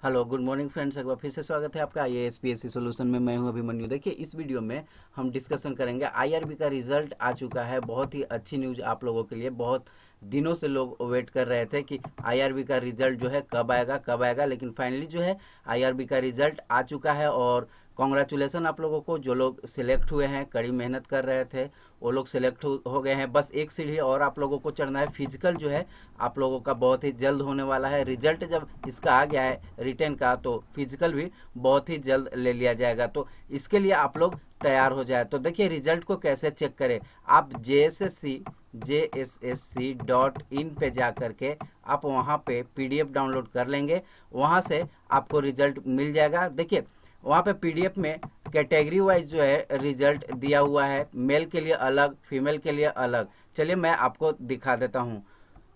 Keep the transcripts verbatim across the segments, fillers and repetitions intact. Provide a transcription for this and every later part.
Hello good morning friends, एक बार फिर से स्वागत है आपका I A S P S C solution में। मैं हूं अभिमन्यु। देखिए, इस वीडियो में हम डिस्कशन करेंगे आई आर बी का रिजल्ट आ चुका है। बहुत ही अच्छी न्यूज़ आप लोगों के लिए। बहुत दिनों से लोग वेट कर रहे थे कि आई आर बी का रिजल्ट जो है कब आएगा कब आएगा, लेकिन फाइनली जो है आई आर बी का रिजल्ट आ चुका है। और कॉन्ग्रेचुलेसन आप लोगों को, जो लोग सिलेक्ट हुए हैं, कड़ी मेहनत कर रहे थे, वो लोग सिलेक्ट हो गए हैं। बस एक सीढ़ी और आप लोगों को चढ़ना है। फिजिकल जो है आप लोगों का बहुत ही जल्द होने वाला है। रिजल्ट जब इसका आ गया है रिटर्न का, तो फिजिकल भी बहुत ही जल्द ले लिया जाएगा। तो इसके लिए आप लोग तैयार हो जाए। तो देखिए, रिजल्ट को कैसे चेक करें। आप J S S C J S S C dot in पे जा करके आप वहाँ पे पी डी एफ डाउनलोड कर लेंगे। वहाँ से आपको रिजल्ट मिल जाएगा। देखिए, वहाँ पे पी डी एफ में कैटेगरी वाइज जो है रिजल्ट दिया हुआ है। मेल के लिए अलग, फीमेल के लिए अलग। चलिए मैं आपको दिखा देता हूँ।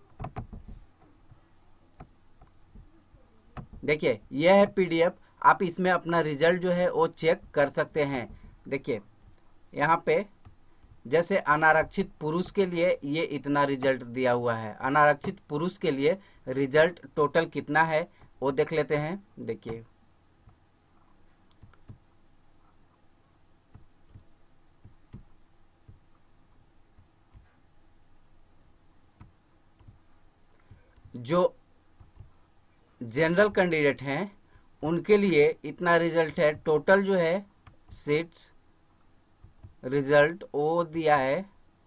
देखिए, यह है पी डी एफ। आप इसमें अपना रिजल्ट जो है वो चेक कर सकते हैं। देखिए, यहाँ पे जैसे अनारक्षित पुरुष के लिए ये इतना रिजल्ट दिया हुआ है। अनारक्षित पुरुष के लिए रिजल्ट टोटल कितना है वो देख लेते हैं। देखिए, जो जनरल कैंडिडेट हैं उनके लिए इतना रिजल्ट है। टोटल जो है सीट्स रिजल्ट वो दिया है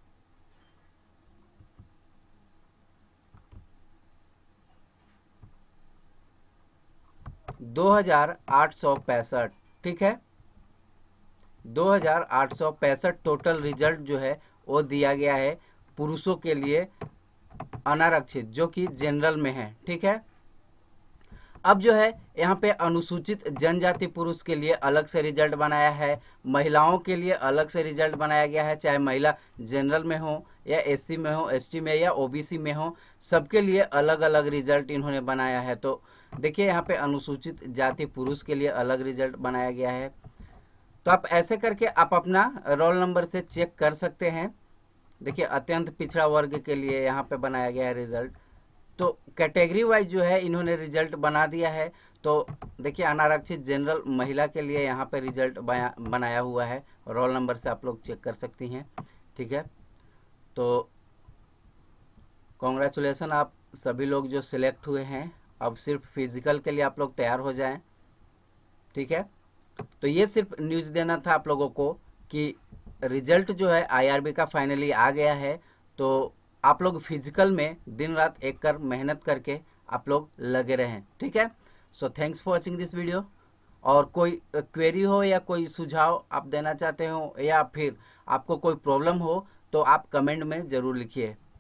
दो हजार आठ सौ पैंसठ। ठीक है, दो हजार आठ सौ पैंसठ टोटल रिजल्ट जो है वो दिया गया है पुरुषों के लिए, अनारक्षित जो कि जनरल में है। ठीक है, अब जो है यहाँ पे अनुसूचित जनजाति पुरुष के लिए अलग से रिजल्ट बनाया है, महिलाओं के लिए अलग से रिजल्ट बनाया गया है। चाहे महिला जनरल में हो या एस सी में हो, एस टी में या ओ बी सी में हो, सबके लिए अलग अलग रिजल्ट इन्होंने बनाया है। तो देखिए, यहाँ पे अनुसूचित जाति पुरुष के लिए अलग रिजल्ट बनाया गया है। तो आप ऐसे करके आप अपना रोल नंबर से चेक कर सकते हैं। देखिए, अत्यंत पिछड़ा वर्ग के लिए यहाँ पे बनाया गया है रिजल्ट। तो कैटेगरी वाइज जो है इन्होंने रिजल्ट बना दिया है। तो देखिए, अनारक्षित जनरल महिला के लिए यहाँ पे रिजल्ट बनाया हुआ है। रोल नंबर से आप लोग चेक कर सकती हैं। ठीक है, तो कॉन्ग्रेचुलेसन आप सभी लोग जो सिलेक्ट हुए हैं। अब सिर्फ फिजिकल के लिए आप लोग तैयार हो जाएं। ठीक है, तो ये सिर्फ न्यूज़ देना था आप लोगों को कि रिजल्ट जो है आई आर बी का फाइनली आ गया है। तो आप लोग फिजिकल में दिन रात एक कर मेहनत करके आप लोग लगे रहें। ठीक है, so thanks for watching this video. और कोई क्वेरी हो या कोई सुझाव आप देना चाहते हो या फिर आपको कोई प्रॉब्लम हो तो आप कमेंट में ज़रूर लिखिए।